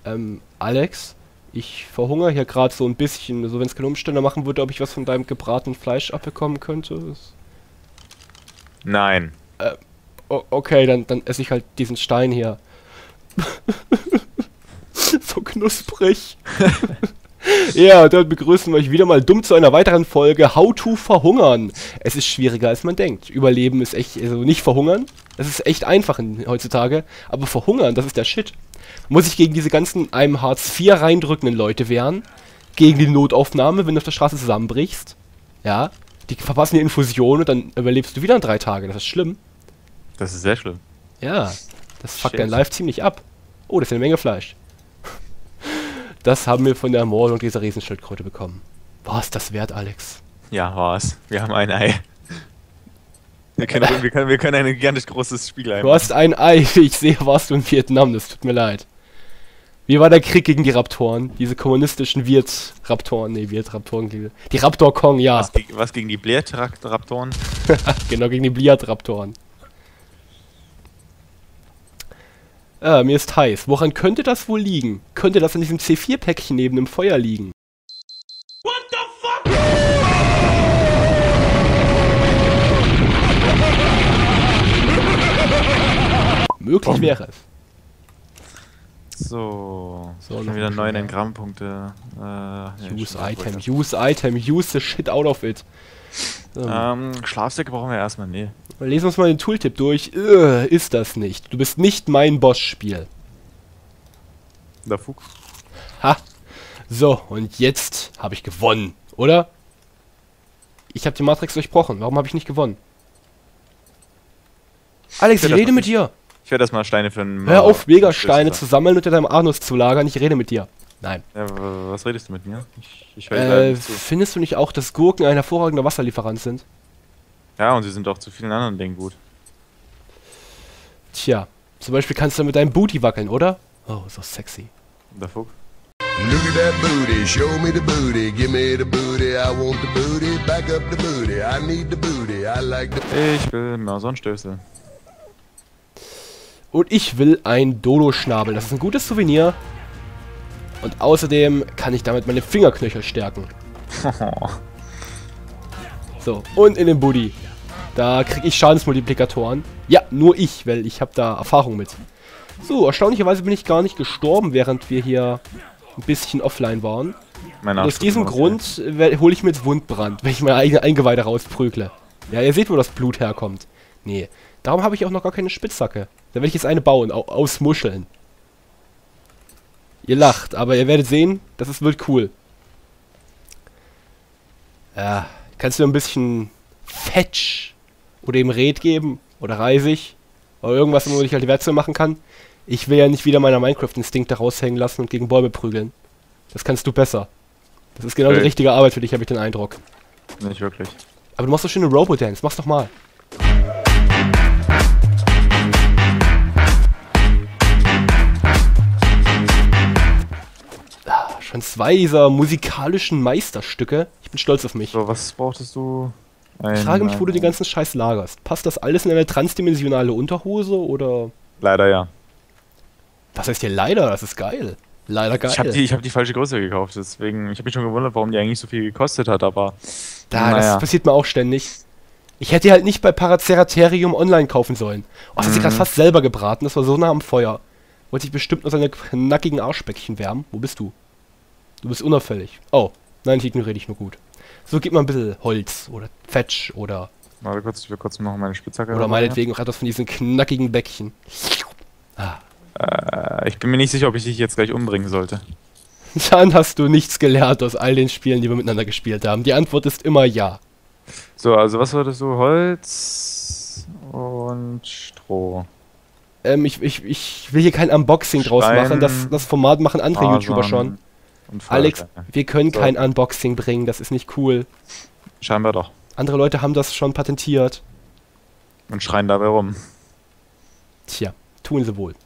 Alex, ich verhungere hier gerade so ein bisschen. Also wenn es keine Umstände machen würde, ob ich was von deinem gebratenen Fleisch abbekommen könnte. Nein. Okay, dann esse ich halt diesen Stein hier. So knusprig. Ja, und damit begrüßen wir euch wieder mal dumm zu einer weiteren Folge How to Verhungern. Es ist schwieriger als man denkt. Überleben ist echt, also nicht verhungern. Das ist echt einfach heutzutage. Aber verhungern, das ist der Shit. Man muss sich gegen diese ganzen einem Hartz IV reindrückenden Leute wehren. Gegen die Notaufnahme, wenn du auf der Straße zusammenbrichst. Ja, die verpassen die Infusion und dann überlebst du wieder in 3 Tagen. Das ist schlimm. Das ist sehr schlimm. Ja, das fuckt dein Life ziemlich ab. Oh, das ist eine Menge Fleisch. Das haben wir von der Ermordung dieser Riesenschildkröte bekommen. War es das wert, Alex? Ja, war's. Wir haben ein Ei. Wir können ein gigantisch großes Spielei machen. Du hast ein Ei. Ich sehe, warst du in Vietnam. Das tut mir leid. Wie war der Krieg gegen die Raptoren? Diese kommunistischen Viet-Raptoren. Nee, Viet-Raptoren. Die Raptor-Kong, ja. Was gegen die Bliert-Raptoren? Genau, gegen die Bliat-Raptoren. Mir ist heiß. Woran könnte das wohl liegen? Könnte das an diesem C4-Päckchen neben dem Feuer liegen? What the fuck? Möglich wäre es. So noch wieder 9 Engrammpunkte. Use Item, use the shit out of it. Schlafsäcke brauchen wir erstmal, nee. Lesen wir uns mal den Tooltip durch. Ist das nicht. Du bist nicht mein Boss-Spiel. Der Fug. Ha. So, und jetzt habe ich gewonnen, oder? Ich habe die Matrix durchbrochen. Warum habe ich nicht gewonnen? Alex, ich rede mit dir. Ich werde erstmal Steine für einen... Hör auf, Megasteine zu sammeln und in deinem Anus zu lagern. Ich rede mit dir. Nein. Ja, was redest du mit mir? Ich höre nicht zu. Findest du nicht auch, dass Gurken ein hervorragender Wasserlieferant sind? Ja, und sie sind auch zu vielen anderen Dingen gut. Tja, zum Beispiel kannst du mit deinem Booty wackeln, oder? Oh, so sexy. Der Fug. Look at that booty, show me the booty, give me the booty, I want the booty, back up the booty, I need the booty, I like the... Ich will Mausorstößel. Und ich will ein Dodo-Schnabel. Das ist ein gutes Souvenir. Und außerdem kann ich damit meine Fingerknöchel stärken. So, und in den Booty. Da kriege ich Schadensmultiplikatoren. Ja, nur ich, weil ich habe da Erfahrung mit. So, erstaunlicherweise bin ich gar nicht gestorben, während wir hier ein bisschen offline waren. Aus diesem Grund hole ich mir jetzt Wundbrand, wenn ich meine eigene Eingeweide rausprügle. Ja, ihr seht, wo das Blut herkommt. Nee, darum habe ich auch noch gar keine Spitzhacke. Da werde ich jetzt eine bauen, aus Muscheln. Ihr lacht, aber ihr werdet sehen, das wird cool. Ja, kannst du mir ein bisschen Fetch oder eben Red geben? Oder Reisig? Oder irgendwas, wo ich halt die Werkzeuge machen kann? Ich will ja nicht wieder meiner Minecraft-Instinkte raushängen lassen und gegen Bäume prügeln. Das kannst du besser. Das ist genau die richtige Arbeit für dich, habe ich den Eindruck. Nicht wirklich. Aber du machst doch schöne Robo-Dance, mach's doch mal. Schon 2 dieser musikalischen Meisterstücke. Ich bin stolz auf mich. So, was brauchtest du? Ich frage mich, wo du den ganzen Scheiß lagerst. Passt das alles in eine transdimensionale Unterhose, oder? Leider ja. Was heißt hier leider? Das ist geil. Leider geil. Ich hab die falsche Größe gekauft, deswegen... Ich habe mich schon gewundert, warum die eigentlich so viel gekostet hat, aber... Das passiert mir auch ständig. Ich hätte die halt nicht bei Paraceratherium online kaufen sollen. Oh, das hat sich gerade fast selber gebraten. Das war so nah am Feuer. Wollte sich bestimmt nur seine knackigen Arschbäckchen wärmen. Wo bist du? Du bist unauffällig. Oh, nein, ich ignoriere dich nur gut. So, gib mal ein bisschen Holz oder Fetch oder... Warte kurz, ich will kurz noch meine Spitzhacke... Oder meinetwegen auch etwas von diesen knackigen Bäckchen. Ah. Ich bin mir nicht sicher, ob ich dich jetzt gleich umbringen sollte. Dann hast du nichts gelernt aus all den Spielen, die wir miteinander gespielt haben. Die Antwort ist immer ja. So, also was wolltest du? Holz und Stroh. Ich will hier kein Unboxing draus machen. Das Format machen andere YouTuber schon. Alex, wir können kein Unboxing bringen. Das ist nicht cool. Scheinbar doch. Andere Leute haben das schon patentiert. Und schreien dabei rum. Tja, tun sie wohl.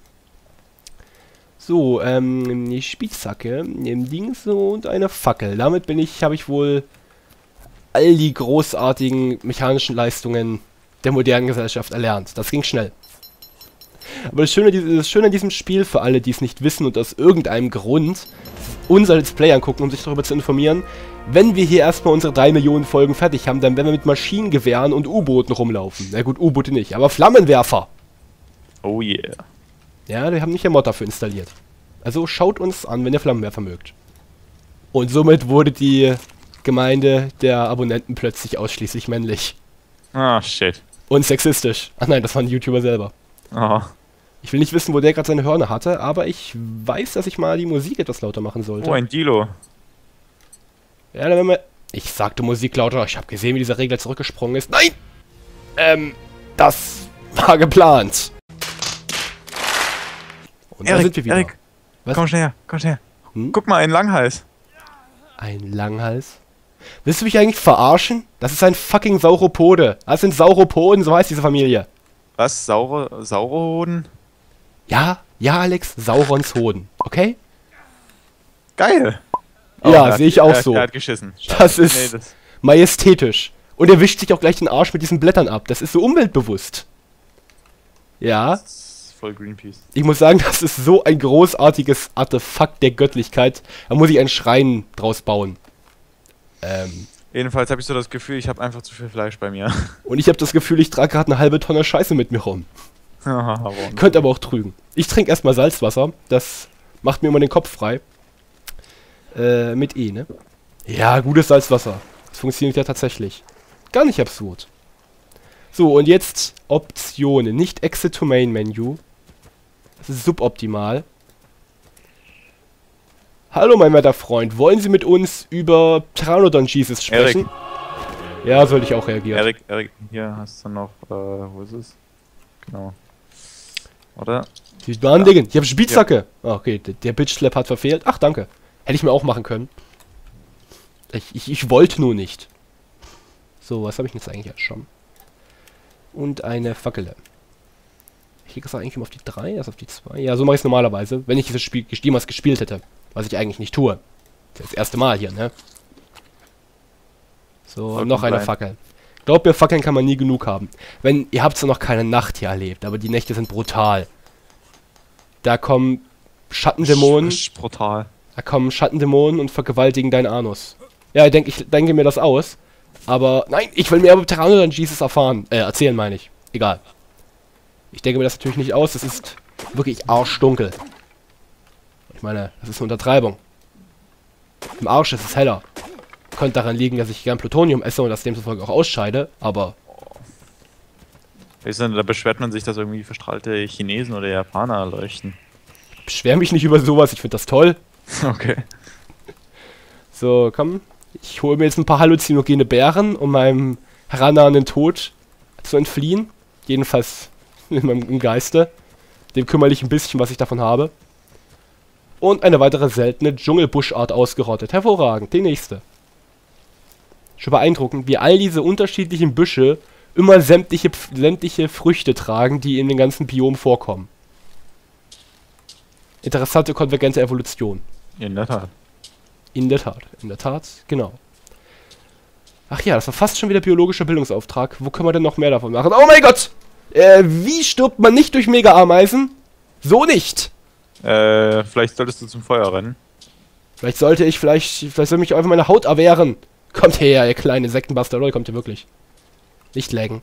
So, die Spitzhacke, Dings und eine Fackel. Damit habe ich wohl all die großartigen mechanischen Leistungen der modernen Gesellschaft erlernt. Das ging schnell. Aber das Schöne an diesem Spiel, für alle, die es nicht wissen und aus irgendeinem Grund unser Let's Play angucken, um sich darüber zu informieren, wenn wir hier erstmal unsere 3 Millionen Folgen fertig haben, dann werden wir mit Maschinengewehren und U-Booten rumlaufen. Na gut, U-Boote nicht, aber Flammenwerfer. Oh yeah. Ja, die haben nicht ein Mod dafür installiert. Also schaut uns an, wenn ihr Flammenwerfer mögt. Und somit wurde die Gemeinde der Abonnenten plötzlich ausschließlich männlich. Ah, shit. Und sexistisch. Ach nein, das war ein YouTuber selber. Oh. Ich will nicht wissen, wo der gerade seine Hörner hatte, aber ich weiß, dass ich mal die Musik etwas lauter machen sollte. Oh, ein Dilo. Ja, dann werden wir... Ich sagte Musik lauter, ich habe gesehen, wie dieser Regler zurückgesprungen ist. Nein! Das war geplant. Und da sind wir wieder. Erik, Was? komm schnell her, komm schnell her. Hm? Guck mal, ein Langhals. Ein Langhals? Willst du mich eigentlich verarschen? Das ist ein fucking Sauropode. Das sind Sauropoden, so heißt diese Familie. Was? Saurohoden? Ja, Alex, Saurons Hoden, okay? Geil. Ja, sehe ich auch so. Er hat geschissen. Scheiße. Das ist majestätisch. Und er wischt sich auch gleich den Arsch mit diesen Blättern ab. Das ist so umweltbewusst. Ja. Das ist voll Greenpeace. Ich muss sagen, das ist so ein großartiges Artefakt der Göttlichkeit. Da muss ich einen Schrein draus bauen. Jedenfalls habe ich so das Gefühl, ich habe einfach zu viel Fleisch bei mir. Und ich habe das Gefühl, ich trage gerade eine halbe Tonne Scheiße mit mir rum. Könnte aber auch trügen. Ich trinke erstmal Salzwasser. Das macht mir immer den Kopf frei. Mit E, ne? Ja, gutes Salzwasser. Das funktioniert ja tatsächlich. Gar nicht absurd. So, und jetzt Optionen. Nicht Exit to Main Menu. Das ist suboptimal. Hallo, mein werter Freund. Wollen Sie mit uns über Pteranodon Jesus sprechen? Erik. Ja, sollte ich auch reagieren. Erik, hier hast du noch, wo ist es? Genau. Oder? Die waren Dingen. Ich habe Spitzhacke. Ja. Okay, der Bitch Slap hat verfehlt. Ach, danke. Hätte ich mir auch machen können. Ich wollte nur nicht. So, was habe ich jetzt eigentlich als schon? Und eine Fackel. Ich gehe eigentlich immer auf die 3, erst auf die 2. Ja, so mache ich es normalerweise, wenn ich dieses Spiel jemals gespielt hätte. Was ich eigentlich nicht tue. Das ist das erste Mal hier, ne? So, noch eine Fackel. Glaubt mir, Fackeln kann man nie genug haben. Ihr habt zwar noch keine Nacht hier erlebt, aber die Nächte sind brutal. Da kommen Schattendämonen. Brutal. Da kommen Schattendämonen und vergewaltigen deinen Anus. Ja, ich denke mir das aus. Aber nein, ich will mehr über Pteranodon Jesus erfahren. Erzählen meine ich. Egal. Ich denke mir das natürlich nicht aus. Das ist wirklich arschdunkel. Ich meine, das ist eine Untertreibung. Im Arsch ist es heller. Könnte daran liegen, dass ich gern Plutonium esse und das demzufolge auch ausscheide, aber... Weißt du, da beschwert man sich, dass irgendwie verstrahlte Chinesen oder Japaner leuchten. Beschwer mich nicht über sowas, ich finde das toll. Okay. So, komm. Ich hole mir jetzt ein paar halluzinogene Beeren, um meinem herannahenden Tod zu entfliehen. Jedenfalls im Geiste. Dem kümmere ich ein bisschen, was ich davon habe. Und eine weitere seltene Dschungelbuschart ausgerottet. Hervorragend. Die nächste. Schon beeindruckend, wie all diese unterschiedlichen Büsche immer sämtliche Früchte tragen, die in den ganzen Biomen vorkommen. Interessante konvergente Evolution. In der Tat. In der Tat, genau. Ach ja, das war fast schon wieder biologischer Bildungsauftrag. Wo können wir denn noch mehr davon machen? Oh mein Gott! Wie stirbt man nicht durch Mega-Ameisen? So nicht! Vielleicht solltest du zum Feuer rennen. Vielleicht soll mich einfach meine Haut erwehren. Kommt her, ihr kleine Sektenbastard, oder kommt ihr wirklich? Nicht laggen.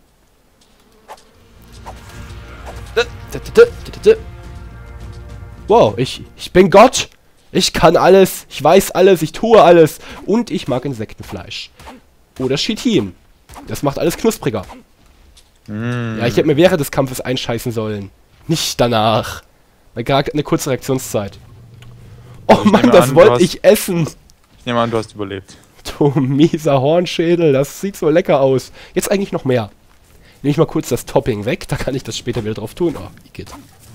Wow, ich bin Gott! Ich kann alles, ich weiß alles, ich tue alles. Und ich mag Insektenfleisch. Oder Chitin. Das macht alles knuspriger. Ja, ich hätte mir während des Kampfes einscheißen sollen. Nicht danach. Weil gerade eine kurze Reaktionszeit. Oh Mann, das wollte ich essen. Ich nehme an, du hast überlebt. Du mieser Hornschädel, das sieht so lecker aus. Jetzt eigentlich noch mehr. Nehme ich mal kurz das Topping weg, da kann ich das später wieder drauf tun. Oh, Igitt.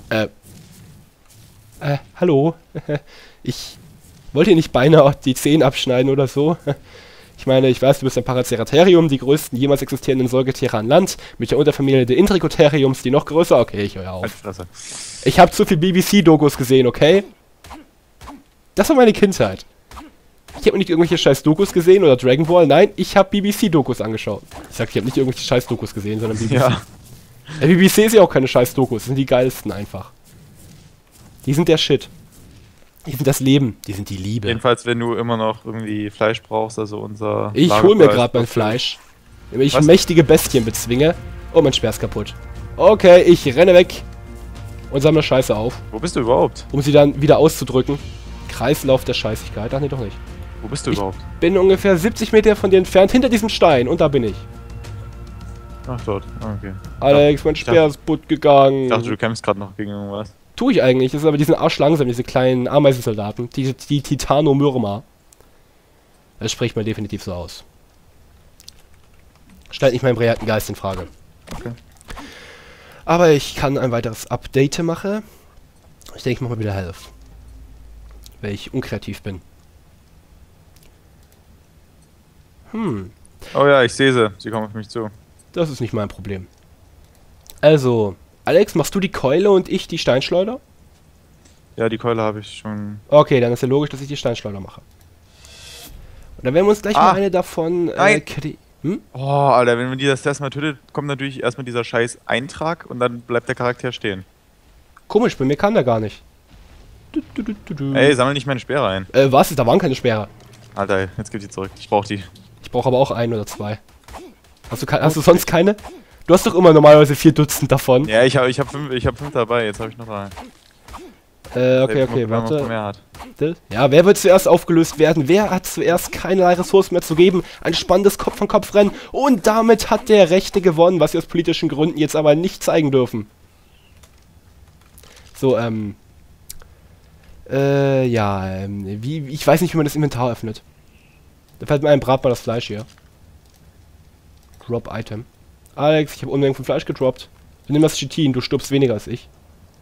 Hallo? Ich wollte hier nicht beinahe die Zehen abschneiden oder so. Ich meine, ich weiß, du bist ein Paraceratherium, die größten jemals existierenden Säugetiere an Land, mit der Unterfamilie der Intricotheriums, die noch größer. Okay, ich höre auf. Ich habe zu viel BBC-Dokus gesehen, okay? Das war meine Kindheit. Ich habe nicht irgendwelche scheiß Dokus gesehen oder Dragon Ball, nein, ich habe BBC-Dokus angeschaut. Ich sag, ich habe nicht irgendwelche scheiß Dokus gesehen, sondern BBC. Ja. BBC ist ja auch keine scheiß Dokus, das sind die geilsten einfach. Die sind der Shit. Die sind das Leben, die sind die Liebe. Jedenfalls, wenn du immer noch irgendwie Fleisch brauchst, also unser... Ich hol mir gerade mein Fleisch. Wenn ich mächtige Bestien bezwinge. Oh, mein Speer ist kaputt. Okay, ich renne weg. Und sammle Scheiße auf. Wo bist du überhaupt? Um sie dann wieder auszudrücken. Kreislauf der Scheißigkeit. Ach nee, doch nicht. Wo bist du überhaupt? Bin ungefähr 70 Meter von dir entfernt, hinter diesem Stein. Und da bin ich. Ach, dort. Okay. Alex, mein Speer ist kaputt gegangen. Ich dachte, du kämpfst gerade noch gegen irgendwas. Tue ich eigentlich. Das ist aber diesen Arsch langsam, diese kleinen Ameisensoldaten. Die Titanomyrma. Das spricht man definitiv so aus. Stellt nicht meinen brillanten Geist in Frage. Okay. Aber ich kann ein weiteres Update machen. Ich denke, ich mache mal wieder Health. Weil ich unkreativ bin. Oh ja, ich sehe sie. Sie kommen auf mich zu. Das ist nicht mein Problem. Also, Alex, machst du die Keule und ich die Steinschleuder? Ja, die Keule habe ich schon... Okay, dann ist ja logisch, dass ich die Steinschleuder mache. Und dann werden wir uns gleich mal eine davon... Nein. Oh, Alter, wenn man die das erstmal tötet, kommt natürlich erstmal dieser scheiß Eintrag und dann bleibt der Charakter stehen. Komisch, bei mir kann der gar nicht. Ey, sammel nicht meine Speere ein. Was? Da waren keine Speere. Alter, jetzt gib die zurück. Ich brauch die. Ich brauche aber auch ein oder zwei. Hast du sonst keine? Du hast doch immer normalerweise 4 Dutzend davon. Ja, ich hab fünf dabei, jetzt habe ich noch einen. Okay, warte. Mehr hat. Ja, wer wird zuerst aufgelöst werden? Wer hat zuerst keinerlei Ressourcen mehr zu geben? Ein spannendes Kopf-an-Kopf-Rennen. Und damit hat der Rechte gewonnen, was wir aus politischen Gründen jetzt aber nicht zeigen dürfen. So, ich weiß nicht, wie man das Inventar öffnet. Da fällt mir ein, brat mal das Fleisch hier. Drop Item. Alex, ich habe Unmengen von Fleisch gedroppt. Nimm das Chitin, du stirbst weniger als ich.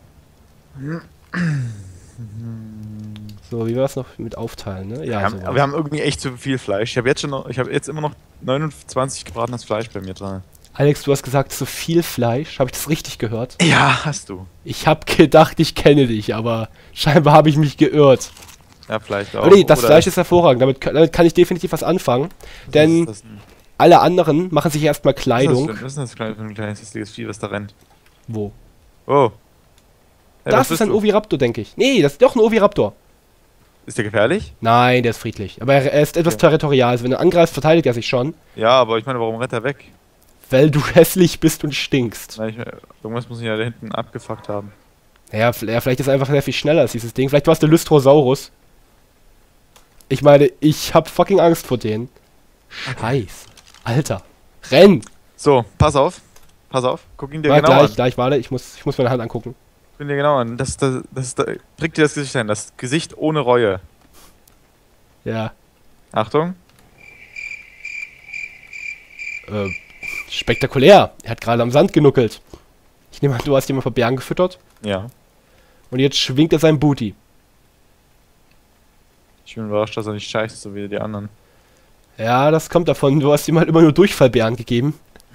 So, wie war es noch mit Aufteilen, ne? Ja, wir haben irgendwie echt zu viel Fleisch. Ich habe jetzt immer noch 29 gebratenes Fleisch bei mir dran. Alex, du hast gesagt, zu viel Fleisch. Habe ich das richtig gehört? Ja, hast du. Ich habe gedacht, ich kenne dich, aber scheinbar habe ich mich geirrt. Ja, vielleicht auch. Aber nee, das Fleisch ist hervorragend. Damit kann ich definitiv was anfangen. Denn alle anderen machen sich erstmal Kleidung. Was ist das für ein kleines hässliches Vieh, was da rennt? Wo? Oh. Ja, das ist ein Oviraptor, denke ich. Nee, das ist doch ein Oviraptor. Ist der gefährlich? Nein, der ist friedlich. Aber er ist etwas territorial. Also wenn du angreifst, verteidigt er sich schon. Ja, aber ich meine, warum rennt er weg? Weil du hässlich bist und stinkst. Na, irgendwas muss ich ja da hinten abgefuckt haben. Naja, vielleicht ist er einfach sehr viel schneller als dieses Ding. Vielleicht war es der Lystrosaurus. Ich meine, ich hab fucking Angst vor denen. Scheiß. Alter. Renn! So, pass auf. Pass auf. Guck ihn dir genau an. Gleich, warte. Ich muss meine Hand angucken. Guck ihn dir genau an. Prick dir das Gesicht ein. Das Gesicht ohne Reue. Ja. Achtung. Spektakulär. Er hat gerade am Sand genuckelt. Ich nehme an, du hast ihn mal vor Bären gefüttert. Ja. Und jetzt schwingt er sein Booty. Ich bin überrascht, dass er nicht scheißt, so wie die anderen. Ja, das kommt davon. Du hast ihm halt immer nur Durchfallbären gegeben.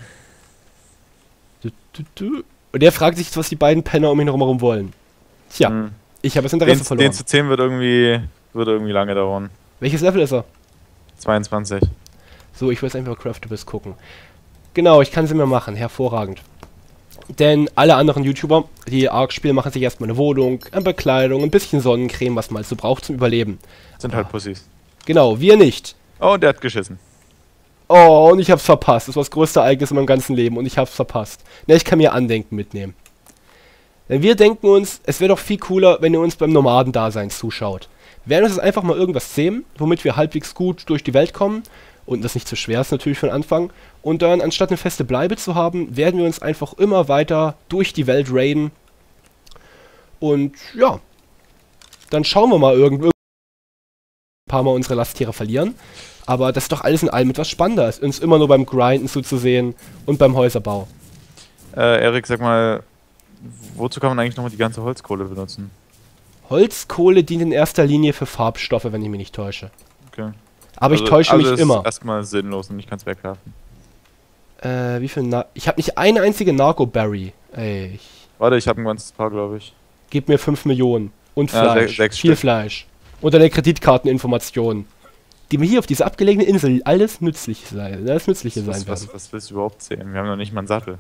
Und er fragt sich jetzt, was die beiden Penner um ihn herum wollen. Tja, ich habe das Interesse verloren. Den zu 10 würde irgendwie lange dauern. Welches Level ist er? 22. So, ich will jetzt einfach Craftables gucken. Genau, ich kann sie mir machen. Hervorragend. Denn alle anderen YouTuber, die Ark spielen, machen sich erstmal eine Wohnung, eine Bekleidung, ein bisschen Sonnencreme, was man halt so braucht zum Überleben. Sind halt Pussys. Genau, wir nicht. Oh, und der hat geschissen. Oh, und ich hab's verpasst. Das war das größte Ereignis in meinem ganzen Leben und ich hab's verpasst. Ne, ich kann mir Andenken mitnehmen. Denn wir denken uns, es wäre doch viel cooler, wenn ihr uns beim Nomadendasein zuschaut. Wir werden uns jetzt einfach mal irgendwas sehen, womit wir halbwegs gut durch die Welt kommen. Und das nicht zu schwer ist natürlich für den Anfang. Und dann, anstatt eine feste Bleibe zu haben, werden wir uns einfach immer weiter durch die Welt raiden. Und ja, dann schauen wir mal ein paar Mal unsere Lasttiere verlieren. Aber das ist doch alles in allem etwas spannender, als uns immer nur beim Grinden zuzusehen und beim Häuserbau. Erik, sag mal, wozu kann man eigentlich nochmal die ganze Holzkohle benutzen? Holzkohle dient in erster Linie für Farbstoffe, wenn ich mich nicht täusche. Okay. Aber ich täusche mich immer. Das ist erstmal sinnlos und ich kann es wegwerfen. Wie viel ich habe nicht eine einzige Narco-Berry. Ey, warte, ich habe ein ganzes Paar, glaube ich. Gib mir 5 Millionen. Und Fleisch. 6 viel Stück. Fleisch. Und deine Kreditkarteninformationen. Die mir hier auf dieser abgelegenen Insel alles Nützliche sein werden. Was willst du überhaupt sehen? Wir haben noch nicht mal einen Sattel.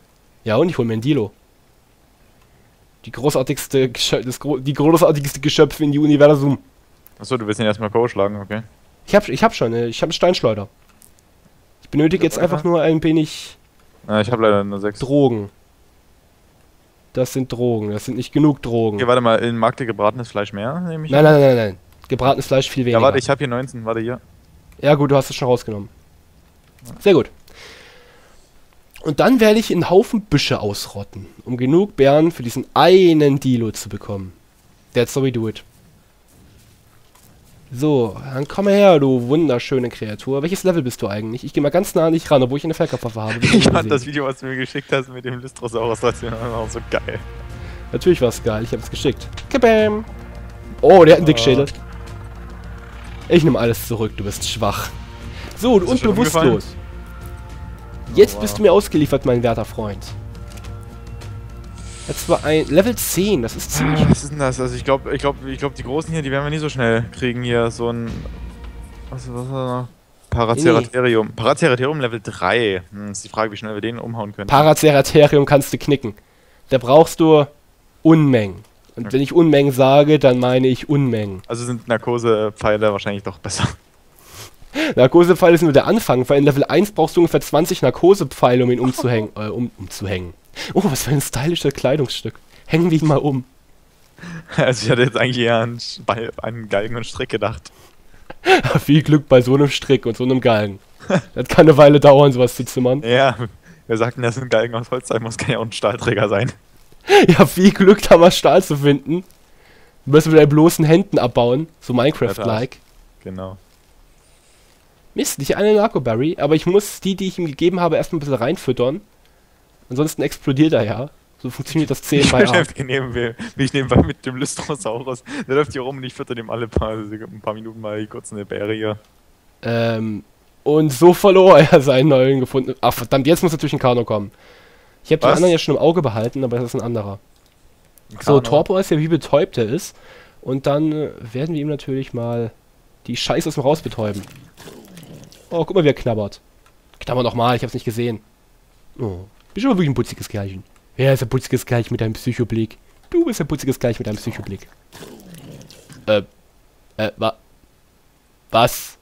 Ja, und ich hol mir ein Dilo. Die großartigste Geschöpf in die Universum. Achso, du willst ihn erstmal K.O. schlagen, okay. Ich hab schon, ich hab einen Steinschleuder. Ich benötige jetzt einfach nur ein wenig Ich habe leider nur 6. Drogen. Das sind Drogen, das sind nicht genug Drogen. Okay, warte mal, in Markt dir gebratenes Fleisch mehr, nehme ich Nein, an? nein, nein, nein. Gebratenes Fleisch viel weniger. Ja, warte, ich habe hier 19, warte hier. Ja gut, du hast es schon rausgenommen. Sehr gut. Und dann werde ich einen Haufen Büsche ausrotten, um genug Beeren für diesen einen Dilo zu bekommen. That's how we do it. So, dann komm her, du wunderschöne Kreatur. Welches Level bist du eigentlich? Ich gehe mal ganz nah an dich ran, obwohl ich eine Fernkampfwaffe habe. Ich fand das Video, was du mir geschickt hast mit dem Lystrosaurus, das war auch so geil. Natürlich war es geil, ich habe es geschickt. Kabam! Oh, der hat einen Dickschädel. Ich nehme alles zurück, du bist schwach. So, und schon bewusstlos. Jetzt bist du mir ausgeliefert, mein werter Freund. Das war ein Level 10, das ist ziemlich... Was ist denn das? Also ich glaube, die Großen hier, die werden wir nicht so schnell kriegen hier. So ein... Was war noch? Paraceratherium. Paraceratherium Level 3. Ist die Frage, wie schnell wir den umhauen können. Paraceratherium kannst du knicken. Da brauchst du Unmengen. Und wenn ich Unmengen sage, dann meine ich Unmengen. Also sind Narkosepfeile wahrscheinlich doch besser. Narkosepfeile sind nur der Anfang, weil in Level 1 brauchst du ungefähr 20 Narkosepfeile, um ihn umzuhängen. Umzuhängen. Oh, was für ein stylisches Kleidungsstück. Hängen wir ihn mal um. Also ich hatte jetzt eigentlich eher an Galgen und Strick gedacht. Viel Glück bei so einem Strick und so einem Galgen. Das kann eine Weile dauern, sowas zu zimmern. Ja, wir sagten, das sind Galgen aus Holz sein muss, kann ja auch ein Stahlträger sein. Ja, viel Glück, da mal Stahl zu finden. Du wirst mit deinen bloßen Händen abbauen. So Minecraft-like. Genau. Mist, nicht eine Narcoberry, aber ich muss die ich ihm gegeben habe, erstmal ein bisschen reinfüttern. Ansonsten explodiert er ja. So funktioniert das 10 bei A. Wie ich nebenbei mit dem Lystrosaurus, der läuft hier rum und ich fütter dem alle ein paar Minuten mal kurz eine Beere hier. Und so verlor er seinen neuen gefunden. Ach verdammt, jetzt muss natürlich ein Kano kommen. Ich habe den anderen ja schon im Auge behalten, aber das ist ein anderer. So, Torpo ist ja wie betäubt er ist. Und dann werden wir ihm natürlich mal die Scheiße aus dem Raus betäuben. Oh, guck mal, wie er knabbert. Knabber noch mal, ich hab's nicht gesehen. Oh, bist aber wirklich ein putziges Kerlchen. Wer ist ein putziges Kerlchen mit deinem Psychoblick? Du bist ein putziges Kerlchen mit deinem Psychoblick. Was?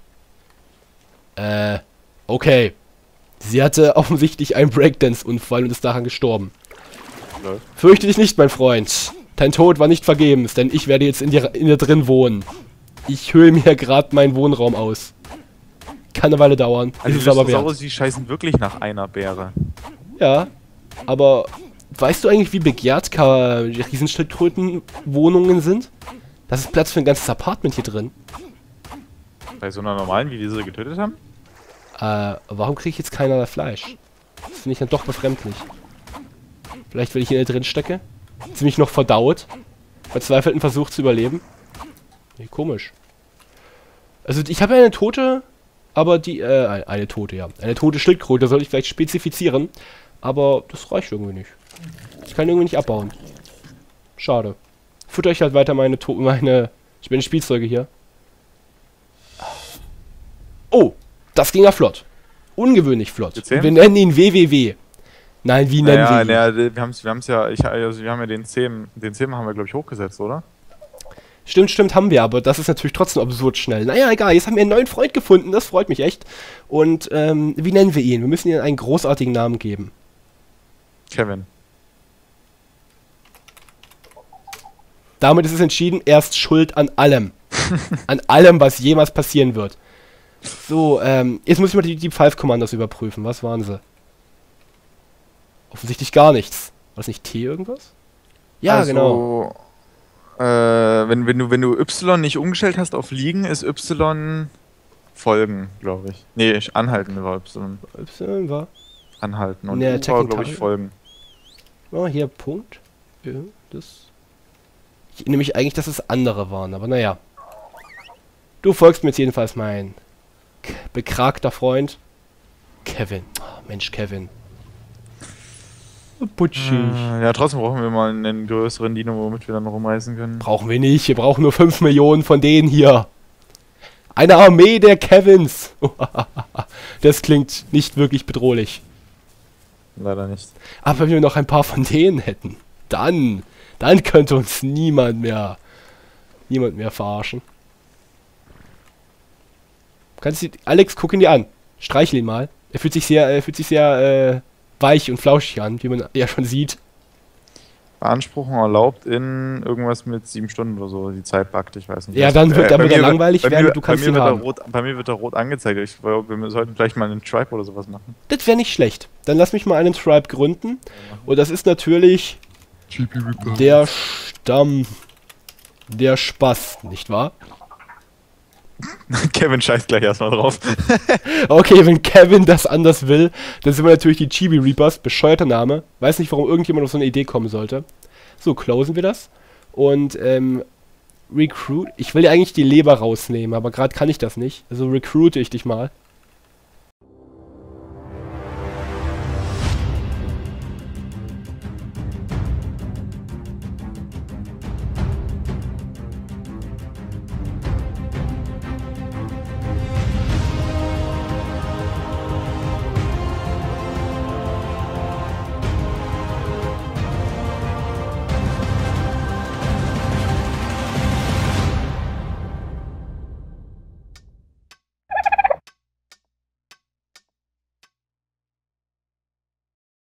Okay. Sie hatte offensichtlich einen Breakdance-Unfall und ist daran gestorben. Läuft. Fürchte dich nicht, mein Freund. Dein Tod war nicht vergebens, denn ich werde jetzt in dir drin wohnen. Ich höhle mir gerade meinen Wohnraum aus. Kann eine Weile dauern. Also ist es aber wert. die scheißen wirklich nach einer Beere. Ja, aber weißt du eigentlich, wie begehrt Riesenschildkrötenwohnungen sind? Das ist Platz für ein ganzes Apartment hier drin. Bei so einer normalen, wie wir sie getötet haben? Warum kriege ich jetzt keinerlei Fleisch? Das finde ich dann doch befremdlich. Vielleicht, weil ich hier drin stecke? Ziemlich noch verdaut. Verzweifelten Versuch zu überleben. Nee, komisch. Also, ich habe ja eine tote, aber die, eine tote, ja. Eine tote Schildkröte, sollte ich vielleicht spezifizieren. Aber das reicht irgendwie nicht. Ich kann irgendwie nicht abbauen. Schade. Futter ich halt weiter meine Spielzeuge hier. Oh, das ging ja flott. Ungewöhnlich flott. Und wir nennen ihn WWW. Nein, wie nennen wir ihn? Naja, wir haben ja den Zähmen haben wir, glaube ich, hochgesetzt, oder? Stimmt, haben wir, aber das ist natürlich trotzdem absurd schnell. Naja, egal, jetzt haben wir einen neuen Freund gefunden, das freut mich echt. Und, wie nennen wir ihn? Wir müssen ihm einen großartigen Namen geben. Kevin. Damit ist es entschieden, er ist schuld an allem. An allem, was jemals passieren wird. So, jetzt muss ich mal die Deep 5 Commandos überprüfen. Was waren sie? Offensichtlich gar nichts. War das nicht T irgendwas? Ja, also, genau. Wenn du Y nicht umgestellt hast auf Liegen, ist Y folgen, glaube ich. Nee, anhalten war Y. Y war? Anhalten und U war, glaube ich, folgen. Oh, hier, Punkt. Ja, das... Ich erinnere mich eigentlich, dass es andere waren, aber naja. Du folgst mir jetzt jedenfalls, mein bekragter Freund. Kevin. Oh, Mensch, Kevin. Butschig. Ja, trotzdem brauchen wir mal einen größeren Dino, womit wir dann rumreißen können. Brauchen wir nicht. Wir brauchen nur 5 Millionen von denen hier. Eine Armee der Kevins. Das klingt nicht wirklich bedrohlich. leider nicht. Aber wenn wir noch ein paar von denen hätten, dann könnte uns niemand mehr verarschen. Alex, guck ihn dir an. Streichel ihn mal. Er fühlt sich sehr weich und flauschig an, wie man ja schon sieht. Beanspruchung erlaubt in irgendwas mit 7 Stunden oder so. Die Zeit backt, ich weiß nicht. Ja, dann wird er langweilig werden, du kannst ihn haben. Bei mir wird er rot angezeigt. Ich glaube, wir sollten vielleicht mal einen Tribe oder sowas machen. Das wäre nicht schlecht. Dann lass mich mal einen Tribe gründen. Und das ist natürlich der Stamm der Spaß, nicht wahr? Kevin scheißt gleich erstmal drauf. Okay, wenn Kevin das anders will, dann sind wir natürlich die Chibi Reapers. Bescheuerter Name. Weiß nicht, warum irgendjemand auf so eine Idee kommen sollte. So, closen wir das. Und, Recruit. Ich will ja eigentlich die Leber rausnehmen, aber gerade kann ich das nicht. Also recruite ich dich mal.